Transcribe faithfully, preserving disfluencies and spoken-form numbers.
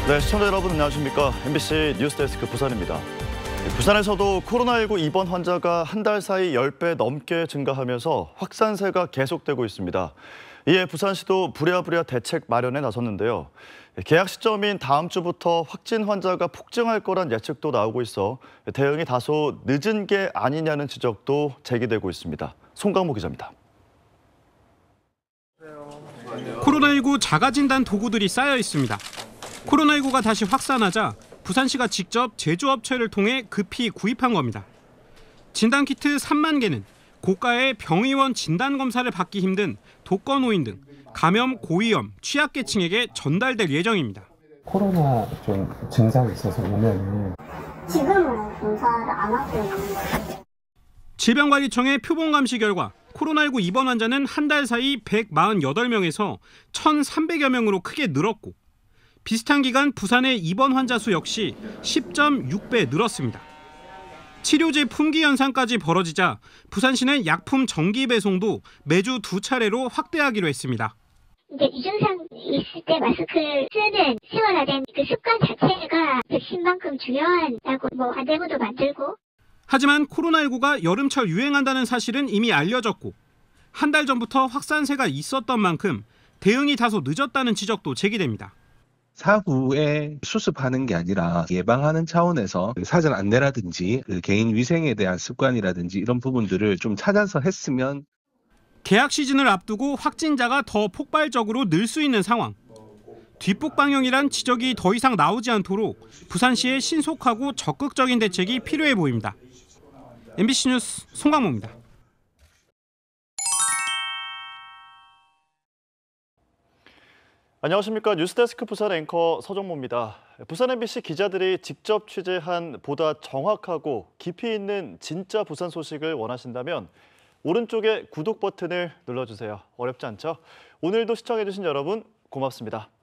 네, 시청자 여러분 안녕하십니까? 엠비씨 뉴스데스크 부산입니다. 부산에서도 코로나십구 입원 환자가 한 달 사이 십 배 넘게 증가하면서 확산세가 계속되고 있습니다. 이에 부산시도 부랴부랴 대책 마련에 나섰는데요. 계약 시점인 다음 주부터 확진 환자가 폭증할 거란 예측도 나오고 있어 대응이 다소 늦은 게 아니냐는 지적도 제기되고 있습니다. 송강모 기자입니다. 코로나십구 자가진단 도구들이 쌓여 있습니다. 코로나십구가 다시 확산하자 부산시가 직접 제조업체를 통해 급히 구입한 겁니다. 진단키트 삼만 개는 고가의 병의원 진단검사를 받기 힘든 독거노인 등 감염 고위험, 취약계층에게 전달될 예정입니다. 코로나 좀 증상이 있어서 오면 지금은 검사를 안 하고 있는 거예요. 질병관리청의 표본 감시 결과 코로나십구 입원 환자는 한 달 사이 백사십팔 명에서 천삼백여 명으로 크게 늘었고 비슷한 기간 부산의 입원 환자 수 역시 십 점 육 배 늘었습니다. 치료제 품귀 현상까지 벌어지자 부산시는 약품 정기 배송도 매주 두 차례로 확대하기로 했습니다. 이제 이증상 있을 때 마스크를 쓰는 생활화된 그 습관 자체가 백신만큼 중요하다고 뭐 안대문도 만들고. 하지만 코로나십구가 여름철 유행한다는 사실은 이미 알려졌고 한 달 전부터 확산세가 있었던 만큼 대응이 다소 늦었다는 지적도 제기됩니다. 사후에 수습하는 게 아니라 예방하는 차원에서 사전 안내라든지 개인 위생에 대한 습관이라든지 이런 부분들을 좀 찾아서 했으면. 개학 시즌을 앞두고 확진자가 더 폭발적으로 늘 수 있는 상황. 뒷북 방역이란 지적이 더 이상 나오지 않도록 부산시의 신속하고 적극적인 대책이 필요해 보입니다. 엠비씨 뉴스 송강모입니다. 안녕하십니까? 뉴스데스크 부산 앵커 서정모입니다. 부산 엠비씨 기자들이 직접 취재한 보다 정확하고 깊이 있는 진짜 부산 소식을 원하신다면 오른쪽에 구독 버튼을 눌러주세요. 어렵지 않죠? 오늘도 시청해주신 여러분 고맙습니다.